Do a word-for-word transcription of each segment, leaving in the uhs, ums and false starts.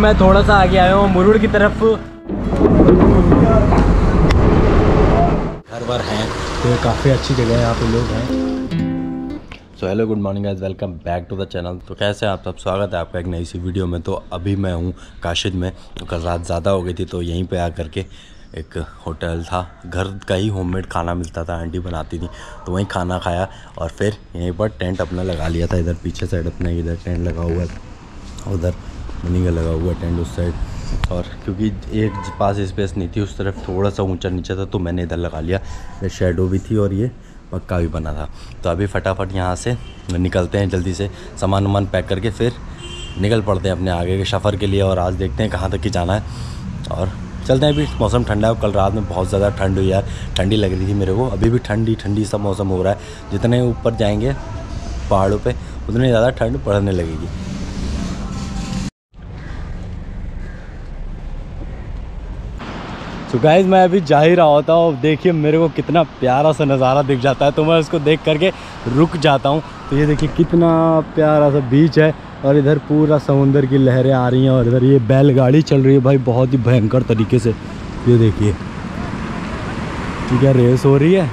मैं थोड़ा सा आगे आया हूँ मुरुड़ की तरफ। घर बार हैं तो काफ़ी अच्छी जगह है, यहाँ पे लोग हैं। So hello good morning guys, welcome back to the channel. तो कैसे हैं आप सब, स्वागत है आपका एक नई सी वीडियो में। तो अभी मैं हूँ काशिद में। तो कल रात ज़्यादा हो गई थी तो यहीं पे आ करके एक होटल था, घर का ही होममेड खाना मिलता था, आंटी बनाती थी, तो वहीं खाना खाया और फिर यहीं पर टेंट अपना लगा लिया था। इधर पीछे साइड अपना इधर टेंट लगा हुआ है, उधर मनी का लगा हुआ टेंट उस साइड। और क्योंकि एक पास स्पेस नहीं थी, उस तरफ थोड़ा सा ऊंचा नीचे था, तो मैंने इधर लगा लिया। ये शेडो भी थी और ये पक्का भी बना था। तो अभी फटाफट यहाँ से निकलते हैं, जल्दी से सामान वामान पैक करके फिर निकल पड़ते हैं अपने आगे के सफ़र के लिए। और आज देखते हैं कहाँ तक की जाना है और चलते हैं। अभी मौसम ठंडा है, कल रात में बहुत ज़्यादा ठंड हुई यार, ठंडी लग रही थी मेरे को। अभी भी ठंडी ठंडी सा मौसम हो रहा है। जितने ऊपर जाएंगे पहाड़ों पे उतनी ज़्यादा ठंड पड़ने लगेगी। तो गाइस मैं अभी जा ही रहा होता हूँ, देखिए मेरे को कितना प्यारा सा नज़ारा दिख जाता है, तो मैं उसको देख करके रुक जाता हूँ। तो ये देखिए कितना प्यारा सा बीच है और इधर पूरा समुंदर की लहरें आ रही हैं और इधर ये बैलगाड़ी चल रही है भाई, बहुत ही भयंकर तरीके से। ये देखिए क्या रेस हो रही है,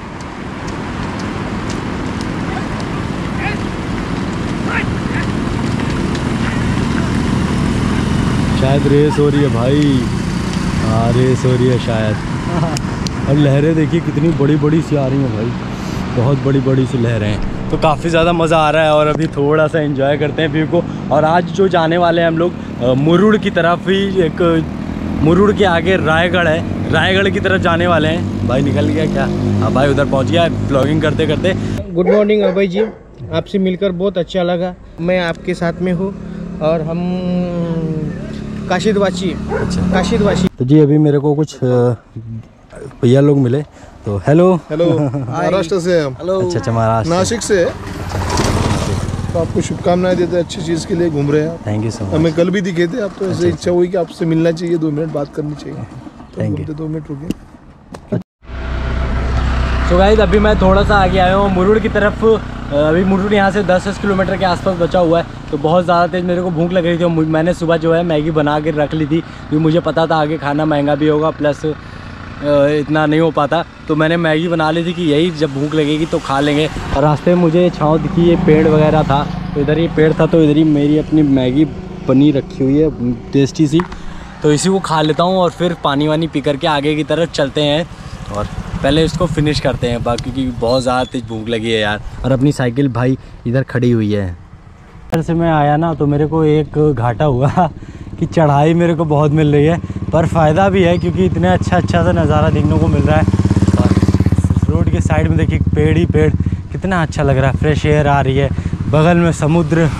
शायद रेस हो रही है भाई। हाँ रेस हो रही है शायद। और लहरें देखिए कितनी बड़ी बड़ी सी आ रही हैं भाई, बहुत बड़ी बड़ी सी लहरें हैं। तो काफ़ी ज़्यादा मज़ा आ रहा है और अभी थोड़ा सा एंजॉय करते हैं व्यू को। और आज जो जाने वाले हैं हम लोग मुरुड़ की तरफ ही, एक मुरुड़ के आगे रायगढ़ है, रायगढ़ की तरफ जाने वाले हैं। भाई निकल गया क्या? हाँ भाई उधर पहुँच गया ब्लॉगिंग करते करते। गुड मॉर्निंग अभय जी, आपसे मिलकर बहुत अच्छा लगा। मैं आपके साथ में हूँ और हम काशिदवासी। अच्छा काशिदवासी। तो जी अभी मेरे को कुछ भैया लोग मिले, तो हेलो हेलो महाराष्ट्र से हम। हेलो अच्छा अच्छा महाराष्ट्र नासिक से। तो आपको शुभकामनाएं देते हैं, अच्छी चीज़ के लिए घूम रहे हैं आप। Thank you so much. हमें कल भी दिखे थे आप, तो ऐसे इच्छा हुई कि आपसे मिलना चाहिए, दो मिनट बात करनी चाहिए। Thank you. दो मिनट रुके। तो गाइस अभी मैं थोड़ा सा आगे आया हूँ मुरुड़ की तरफ। अभी मुरुड़ यहाँ से दस दस किलोमीटर के आसपास बचा हुआ है। तो बहुत ज़्यादा तेज़ मेरे को भूख लग रही थी और मैंने सुबह जो है मैगी बना के रख ली थी, क्योंकि मुझे पता था आगे खाना महंगा भी होगा, प्लस इतना नहीं हो पाता। तो मैंने मैगी बना ली थी कि यही जब भूख लगेगी तो खा लेंगे। और रास्ते में मुझे छाँव दिखी, ये पेड़ वगैरह था, तो इधर ये पेड़ था, तो इधर ही मेरी अपनी मैगी बनी रखी हुई है टेस्टी सी। तो इसी को खा लेता हूँ और फिर पानी वानी पी करके आगे की तरफ चलते हैं और पहले इसको फिनिश करते हैं, बाकी क्योंकि बहुत ज़्यादा तेज भूख लगी है यार। और अपनी साइकिल भाई इधर खड़ी हुई है। इधर से मैं आया ना तो मेरे को एक घाटा हुआ कि चढ़ाई मेरे को बहुत मिल रही है, पर फ़ायदा भी है क्योंकि इतने अच्छा अच्छा सा नज़ारा देखने को मिल रहा है। और रोड के साइड में देखिए पेड़ ही पेड़, कितना अच्छा लग रहा है, फ्रेश एयर आ रही है, बगल में समुद्र।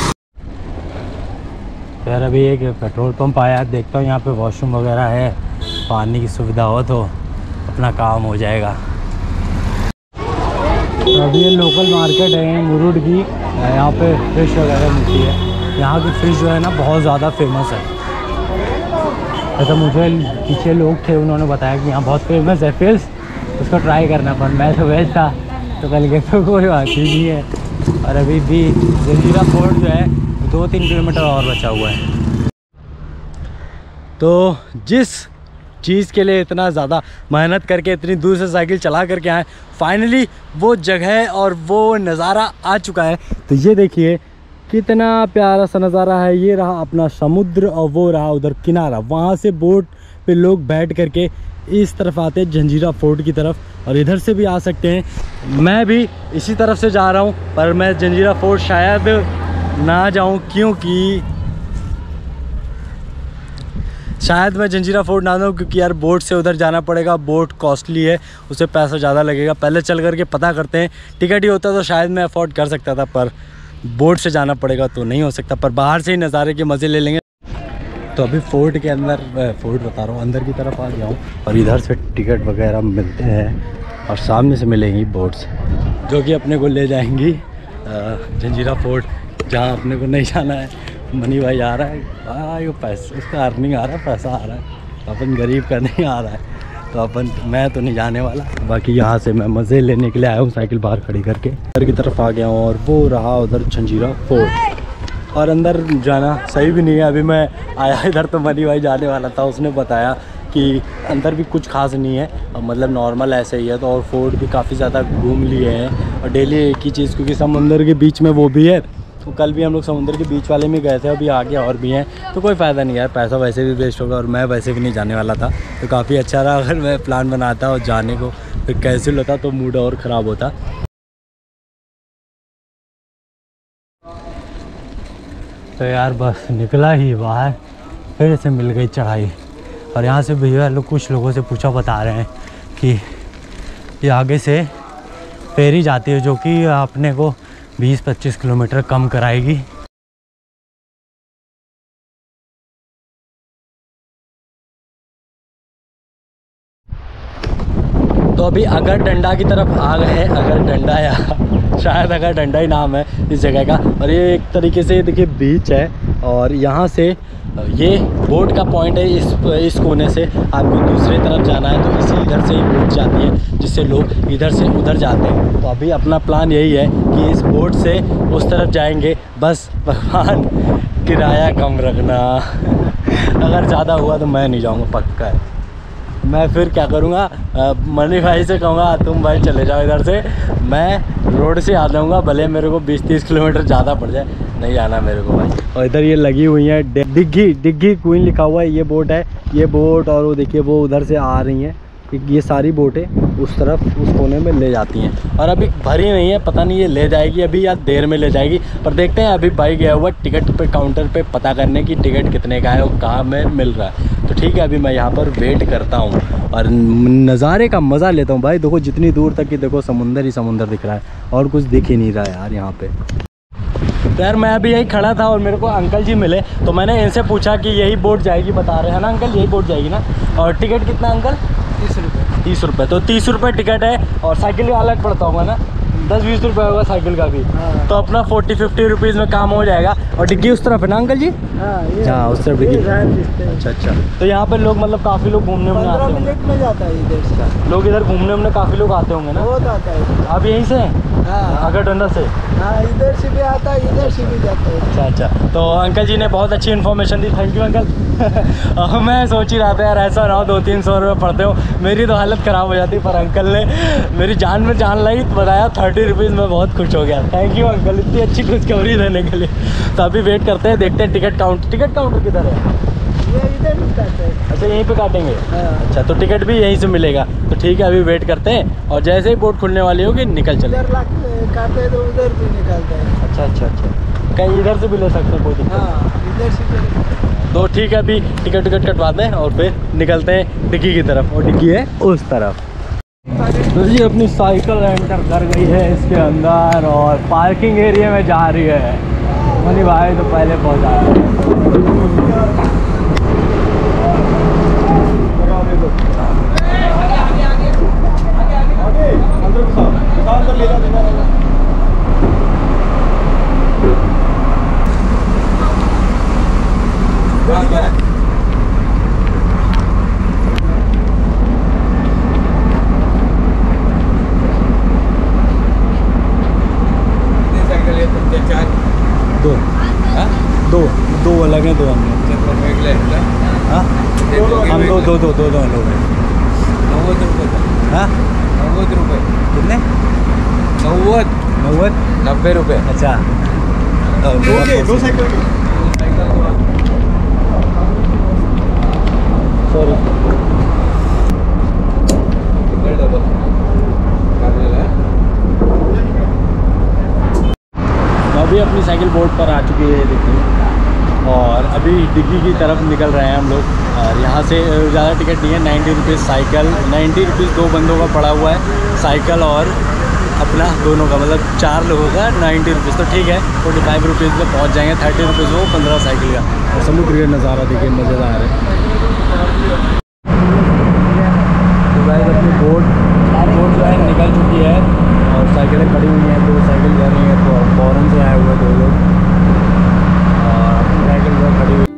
फिर अभी एक पेट्रोल पंप आया, देखता हूँ यहाँ पे वॉशरूम वगैरह है, पानी की सुविधा हो तो अपना काम हो जाएगा। तो अभी ये लोकल मार्केट है मुरुड़ की, यहाँ पे फिश वगैरह मिलती है। यहाँ की फ़िश जो है ना बहुत ज़्यादा फेमस है। ऐसा मुझे पीछे लोग थे, उन्होंने बताया कि यहाँ बहुत फेमस है फिश, उसको ट्राई करना, पर मैं तो वेज था तो कल के तो कोई बात ही नहीं है। और अभी भी जंजीरा फोर्ट जो है दो तीन किलोमीटर और बचा हुआ है। तो जिस चीज़ के लिए इतना ज़्यादा मेहनत करके इतनी दूर से साइकिल चला करके आए, फाइनली वो जगह और वो नज़ारा आ चुका है। तो ये देखिए कितना प्यारा सा नज़ारा है। ये रहा अपना समुद्र और वो रहा उधर किनारा, वहाँ से बोट पे लोग बैठ करके इस तरफ आते हैं जंजीरा फोर्ट की तरफ, और इधर से भी आ सकते हैं। मैं भी इसी तरफ से जा रहा हूँ, पर मैं जंजीरा फोर्ट शायद ना जाऊँ, क्योंकि शायद मैं जंजीरा फोर्ट ना जाऊँ क्योंकि यार बोट से उधर जाना पड़ेगा, बोट कॉस्टली है, उससे पैसा ज़्यादा लगेगा। पहले चल करके पता करते हैं, टिकट ही होता तो शायद मैं अफोर्ड कर सकता था, पर बोट से जाना पड़ेगा तो नहीं हो सकता। पर बाहर से ही नज़ारे के मज़े ले लेंगे। तो अभी फोर्ट के अंदर, फोर्ट बता रहा हूँ, अंदर की तरफ आ गया हूँ और इधर से टिकट वगैरह मिलते हैं और सामने से मिलेंगी बोट्स जो कि अपने को ले जाएंगी जंजीरा फोर्ट, जहाँ अपने को नहीं जाना है। मनी भाई आ रहा है, भाई वो पैसा, उसका अर्निंग आ रहा है, पैसा आ रहा है, अपन गरीब का नहीं आ रहा है, तो अपन मैं तो नहीं जाने वाला। बाकी यहाँ से मैं मज़े लेने के लिए आया हूँ, साइकिल बाहर खड़ी करके घर की तरफ आ गया हूँ और वो रहा उधर जंजीरा फोर्ट। और अंदर जाना सही भी नहीं है। अभी मैं आया इधर तो मनी भाई जाने वाला था, उसने बताया कि अंदर भी कुछ खास नहीं है, मतलब नॉर्मल ऐसे ही है। तो और फोर्ट भी काफ़ी ज़्यादा घूम लिए हैं और डेली एक ही चीज़, क्योंकि समुंदर के बीच में वो भी है। तो कल भी हम लोग समुद्र के बीच वाले में गए थे, अभी आगे और भी हैं। तो कोई फ़ायदा नहीं यार, पैसा वैसे भी वेस्ट होगा और मैं वैसे भी नहीं जाने वाला था। तो काफ़ी अच्छा रहा, अगर मैं प्लान बनाता और जाने को फिर कैंसिल होता तो मूड और ख़राब होता। तो यार बस निकला ही बाहर, फिर से मिल गई चढ़ाई। और यहाँ से भैया लोग कुछ लोगों से पूछा, बता रहे हैं कि ये आगे से फेरी जाती है जो कि अपने को बीस पच्चीस किलोमीटर कम कराएगी। तो अभी अगर डंडा की तरफ आ गए हैं, अगर डंडा या शायद अगर डंडा ही नाम है इस जगह का। और ये एक तरीके से देखिए बीच है और यहाँ से ये बोट का पॉइंट है। इस इस कोने से आपको दूसरी तरफ जाना है, तो इसी इधर से ही बोट जाती है जिससे लोग इधर से उधर जाते हैं। तो अभी अपना प्लान यही है कि इस बोट से उस तरफ जाएंगे। बस भगवान किराया कम रखना, अगर ज़्यादा हुआ तो मैं नहीं जाऊँगा, पक्का है। मैं फिर क्या करूँगा, मनी भाई से कहूँगा तुम भाई चले जाओ इधर से, मैं रोड से आ जाऊँगा, भले मेरे को बीस तीस किलोमीटर ज़्यादा पड़ जाए, नहीं आना मेरे को भाई। और इधर ये लगी हुई है डिग्गी, डिग्गी क्वीन लिखा हुआ है, ये बोट है, ये बोट। और वो देखिए वो उधर से आ रही हैं, ये सारी बोटें उस तरफ उस कोने में ले जाती हैं। और अभी भरी नहीं है, पता नहीं ये ले जाएगी अभी या देर में ले जाएगी, पर देखते हैं। अभी भाई गया हुआ टिकट पे काउंटर पे पता करने की टिकट कितने का है और कहाँ में मिल रहा है। तो ठीक है, अभी मैं यहाँ पर वेट करता हूँ और नज़ारे का मज़ा लेता हूँ भाई। देखो जितनी दूर तक कि देखो समुंदर ही समुंदर दिख रहा है और कुछ दिख ही नहीं रहा है यार यहाँ पे। तो यार मैं अभी यही खड़ा था और मेरे को अंकल जी मिले, तो मैंने इनसे पूछा कि यही बोट जाएगी, बता रहे हैं ना अंकल, यही बोट जाएगी ना। और टिकट कितना अंकल? तीस रुपये तीस रुपये तो तीस रुपये टिकट है। और साइकिल का अलग पड़ता होगा ना, दस बीस रुपये होगा साइकिल का भी। हाँ। तो अपना फोर्टी फिफ्टी रुपीज़ में काम हो जाएगा। और डिग्गी उस तरफ है ना अंकल जी? हाँ उस तरफ डिग्गी। अच्छा अच्छा। तो यहाँ पर लोग मतलब काफ़ी लोग घूमने उमने आते होंगे। मिनट में जाता है इधर से, लोग इधर घूमने उमने काफ़ी लोग आते होंगे ना? बहुत आता है। आप यहीं से हैं? हाँ अगर डंडा से? हाँ इधर से भी आता है, इधर से भी जाता है। अच्छा अच्छा। तो अंकल जी ने बहुत अच्छी इन्फॉर्मेशन दी, थैंक यू अंकल। मैं सोच ही रहा था यार ऐसा ना हो दो तीन सौ रुपये पड़ते हो, मेरी तो हालत ख़राब हो जाती, पर अंकल ने मेरी जान में जान लाई, बताया थर्टी रुपीज़ में, बहुत खुश हो गया। थैंक यू अंकल इतनी अच्छी खुशखबरी देने के लिए। तो अभी वेट करते हैं, देखते हैं टिकट काउंटर, टिकट काउंटर किधर है? ये इधर ही काटता है। अच्छा यहीं पे काटेंगे? हाँ। अच्छा तो टिकट भी यहीं से मिलेगा। तो ठीक है, अभी वेट करते हैं और जैसे ही बोट खुलने वाली होगी निकल चले। इधर काटते हैं तो उधर भी निकालता है। अच्छा अच्छा अच्छा, कहीं इधर से भी ले सकते हैं, कोई दिक्कत नहीं। हाँ इधर से भी। तो ठीक है, अभी टिकट टिकट कटवाते हैं और फिर निकलते हैं डिग्गी की तरफ, और डिग्गी है उस तरफ। तो जी अपनी साइकिल एंटर कर गई है इसके अंदर और पार्किंग एरिया में जा रही है। मनी भाई तो पहले पहुंचा है। दो दो दो अलग हैं, दो हम हाँ हम दो दो दो दो दो लोग हैं। नव्वद रुपये हाँ नव्वद रुपये कितने? नव्वद नव्वद नब्बे रुपये। अच्छा दो साइकिल सॉरी डबल अभी अपनी साइकिल बोर्ड पर आ चुकी है देखिए, और अभी डिग्गी की तरफ निकल रहे हैं हम लोग। और यहाँ से ज़्यादा टिकट नहीं है, ninety rupees cycle, ninety rupees दो बंदों का पड़ा हुआ है साइकिल और अपना दोनों का, मतलब चार लोगों का नाइन्टी रुपीज़। तो ठीक है, फोर्टी फाइव रुपीज़ में पहुँच जाएंगे, थर्टी रुपीज़ वो पंद्रह साइकिल का। और समुद्र का नज़ारा देखिए मज़ेदार है। तो गाइस अपनी बोट बोट जो है निकल चुकी है और साइकिलें खड़ी हुई हैं, दो साइकिल जा रही हैं। तो फॉरन से आए हुए दो लोग और अपनी साइकिल जो खड़ी हुई।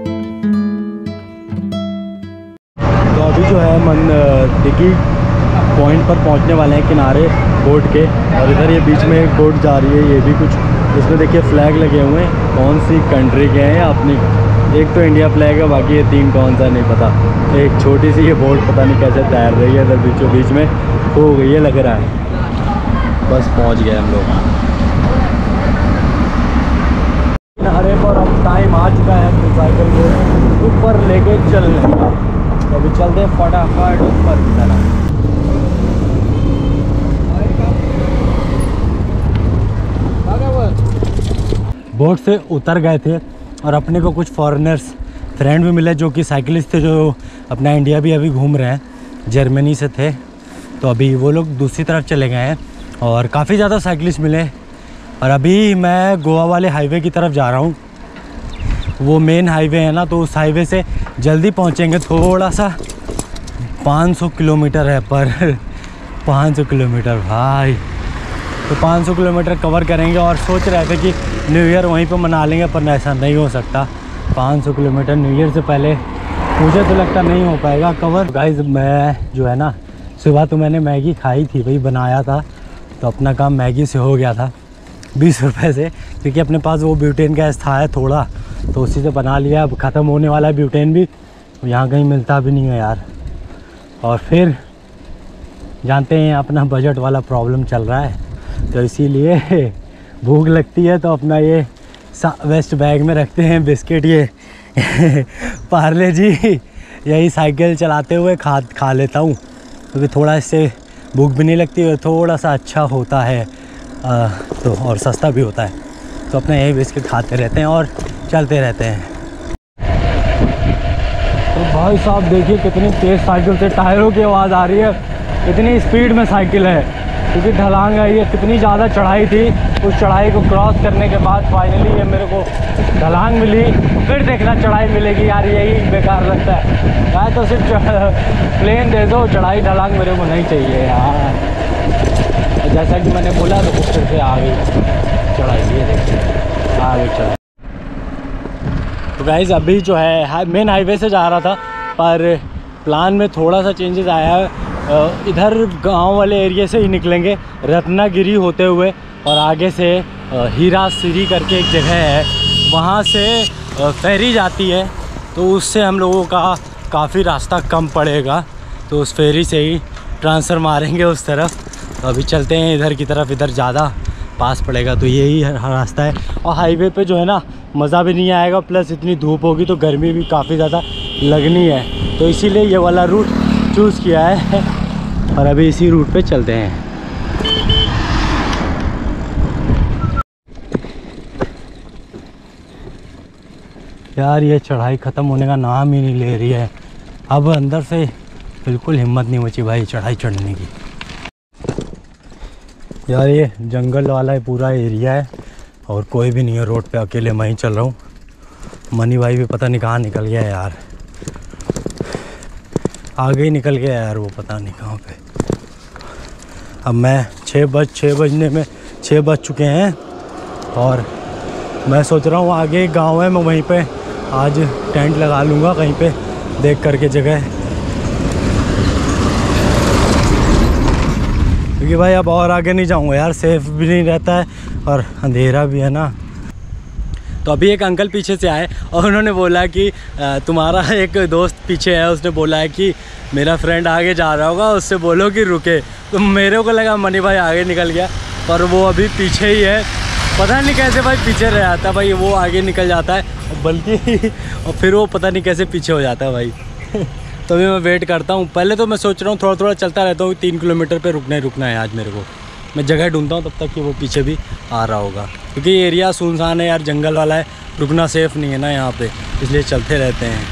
तो अभी जो है मन डिग्गी पॉइंट पर पहुंचने वाले हैं किनारे बोट के। और इधर ये बीच में एक बोट जा रही है, ये भी कुछ इसमें देखिए फ्लैग लगे हुए हैं। कौन सी कंट्री के हैं अपनी, एक तो इंडिया फ्लैग है, बाकी ये तीन कौन सा नहीं पता। एक छोटी सी ये बोट पता नहीं कैसे तैर रही है, इधर बीचों बीच में खो गई है लग रहा है। बस पहुँच गए हम लोग किनारे पर। अब टाइम आ चुका है साइकिल को ऊपर लेके चलने का, तो अभी चलते हैं फटाफट ऊपर की तरफ। बोट से उतर गए थे और अपने को कुछ फॉरेनर्स फ्रेंड भी मिले जो कि साइकिलिस्ट थे, जो अपना इंडिया भी अभी घूम रहे हैं, जर्मनी से थे। तो अभी वो लोग दूसरी तरफ चले गए हैं और काफ़ी ज़्यादा साइकिलिस्ट मिले। और अभी मैं गोवा वाले हाईवे की तरफ जा रहा हूँ। वो मेन हाईवे है ना, तो उस हाईवे से जल्दी पहुँचेंगे। थोड़ा सा पाँच सौ किलोमीटर है पर पाँच सौ किलोमीटर भाई, तो पाँच सौ किलोमीटर कवर करेंगे। और सोच रहे थे कि न्यू ईयर वहीं पे मना लेंगे, पर ऐसा नहीं हो सकता। पाँच सौ किलोमीटर न्यू ईयर से पहले मुझे तो लगता नहीं हो पाएगा कवर। गाइस मैं जो है ना, सुबह तो मैंने मैगी खाई थी भाई, बनाया था, तो अपना काम मैगी से हो गया था बीस रुपये से, क्योंकि अपने पास वो ब्यूटेन गैस था है थोड़ा, तो उसी से बना लिया। अब ख़त्म होने वाला है ब्यूटेन भी, यहाँ कहीं मिलता भी नहीं है यार। और फिर जानते हैं अपना बजट वाला प्रॉब्लम चल रहा है, तो इसीलिए भूख लगती है तो अपना ये वेस्ट बैग में रखते हैं बिस्किट, ये पार्ले जी, यही साइकिल चलाते हुए खा खा लेता हूँ, क्योंकि थोड़ा इससे भूख भी नहीं लगती है, थोड़ा सा अच्छा होता है आ, तो और सस्ता भी होता है। तो अपना यही बिस्किट खाते रहते हैं और चलते रहते हैं। तो भाई साहब देखिए कितनी तेज़ साइकिल से टायरों की आवाज़ आ रही है, इतनी स्पीड में साइकिल है, क्योंकि ढलांग है ये। कितनी ज़्यादा चढ़ाई थी, उस चढ़ाई को क्रॉस करने के बाद फाइनली ये मेरे को ढलांग मिली। फिर देखना चढ़ाई मिलेगी यार, यही बेकार लगता है यार। तो सिर्फ प्लेन दे दो, चढ़ाई ढलांग मेरे को नहीं चाहिए यार। तो जैसा कि मैंने बोला, तो फिर से आ गई चढ़ाई, ये देखिए आ गई चढ़ाई। तो गाइस अभी जो है मेन हाईवे से जा रहा था, पर प्लान में थोड़ा सा चेंजेस आया है। इधर गांव वाले एरिया से ही निकलेंगे रत्नागिरी होते हुए, और आगे से हीरा सीरी करके एक जगह है, वहाँ से फेरी जाती है, तो उससे हम लोगों का काफ़ी रास्ता कम पड़ेगा। तो उस फेरी से ही ट्रांसफ़र मारेंगे उस तरफ। तो अभी चलते हैं इधर की तरफ, इधर ज़्यादा पास पड़ेगा, तो यही रास्ता है। और हाईवे पे जो है ना मज़ा भी नहीं आएगा, प्लस इतनी धूप होगी तो गर्मी भी काफ़ी ज़्यादा लगनी है, तो इसीलिए ये वाला रूट चूज़ किया है और अभी इसी रूट पे चलते हैं। यार ये चढ़ाई ख़त्म होने का नाम ही नहीं ले रही है। अब अंदर से बिल्कुल हिम्मत नहीं बची भाई चढ़ाई चढ़ने की। यार ये जंगल वाला पूरा एरिया है और कोई भी नहीं है रोड पे, अकेले मैं ही चल रहा हूँ। मनी भाई भी पता नहीं कहाँ निकल गया यार, आगे ही निकल गया यार वो, पता नहीं कहाँ पे। अब मैं छः बज छः बजने में छः बज चुके हैं और मैं सोच रहा हूँ आगे एक गाँव है, मैं वहीं पे आज टेंट लगा लूँगा कहीं पे देख करके जगह, क्योंकि भाई अब और आगे नहीं जाऊँगा यार, सेफ़ भी नहीं रहता है और अंधेरा भी है ना। तो अभी एक अंकल पीछे से आए और उन्होंने बोला कि तुम्हारा एक दोस्त पीछे है, उसने बोला है कि मेरा फ्रेंड आगे जा रहा होगा, उससे बोलो कि रुके। तो मेरे को लगा मनी भाई आगे निकल गया, पर वो अभी पीछे ही है। पता नहीं कैसे भाई पीछे रह जाता है भाई, वो आगे निकल जाता है बल्कि और फिर वो पता नहीं कैसे पीछे हो जाता है भाई। तो अभी मैं वेट करता हूँ। पहले तो मैं सोच रहा हूँ थोड़ा थोड़ा चलता रहता हूँ, तीन किलोमीटर पे रुकना ही रुकना है आज मेरे को। मैं जगह ढूंढता हूँ तब तक कि वो पीछे भी आ रहा होगा, क्योंकि ये एरिया सुनसान है यार, जंगल वाला है, रुकना सेफ़ नहीं है ना यहाँ पे, इसलिए चलते रहते हैं।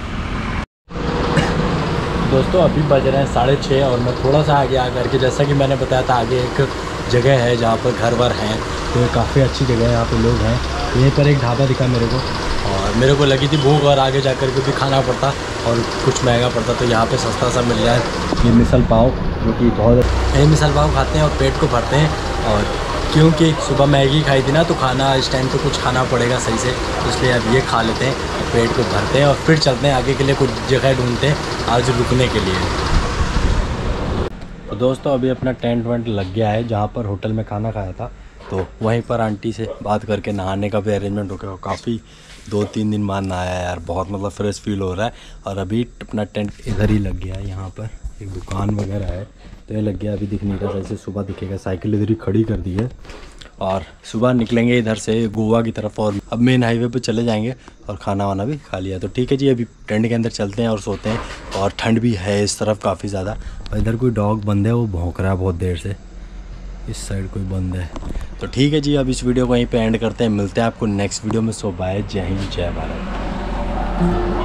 दोस्तों अभी बज रहे हैं साढ़े छः और मैं थोड़ा सा आगे आ करके, जैसा कि मैंने बताया था, आगे एक जगह है जहाँ पर घर वर हैं, तो काफ़ी अच्छी जगह है, यहाँ पे लोग हैं। यहीं पर एक ढाबा दिखा मेरे को और मेरे को लगी थी भूख, और आगे जा कर के भी खाना पड़ता और कुछ महंगा पड़ता, तो यहाँ पे सस्ता सा मिल जाए। ये मिसल पाव, जो कि बहुत ये मिसल पाव खाते हैं और पेट को भरते हैं, और क्योंकि सुबह मैगी खाई थी ना, तो खाना इस टाइम तो कुछ खाना पड़ेगा सही से, इसलिए अब ये खा लेते हैं और पेट को भरते हैं और फिर चलते हैं आगे के लिए, कुछ जगह ढूंढते हैं आज रुकने के लिए। तो दोस्तों अभी अपना टेंट वेंट लग गया है, जहाँ पर होटल में खाना खाया था तो वहीं पर आंटी से बात करके नहाने का भी अरेंजमेंट हो गया। काफ़ी दो तीन दिन बाद नहाया यार, बहुत मतलब फ्रेश फील हो रहा है। और अभी अपना टेंट इधर ही लग गया है, यहाँ पर एक दुकान वगैरह है तो ये लग गया। अभी दिख नहीं रहा, जैसे सुबह दिखेगा। साइकिल इधर ही खड़ी कर दी है और सुबह निकलेंगे इधर से गोवा की तरफ और अब मेन हाईवे पे चले जाएंगे। और खाना वाना भी खा लिया तो ठीक है जी, अभी टेंट के अंदर चलते हैं और सोते हैं। और ठंड भी है इस तरफ काफ़ी ज़्यादा। और इधर कोई डॉग बंद है, वो भौंक रहा है बहुत देर से। इस साइड कोई बंद है तो ठीक है जी, अब इस वीडियो को यहीं पे एंड करते हैं। मिलते हैं आपको नेक्स्ट वीडियो में। सो बाय, जय हिंद, जय भारत।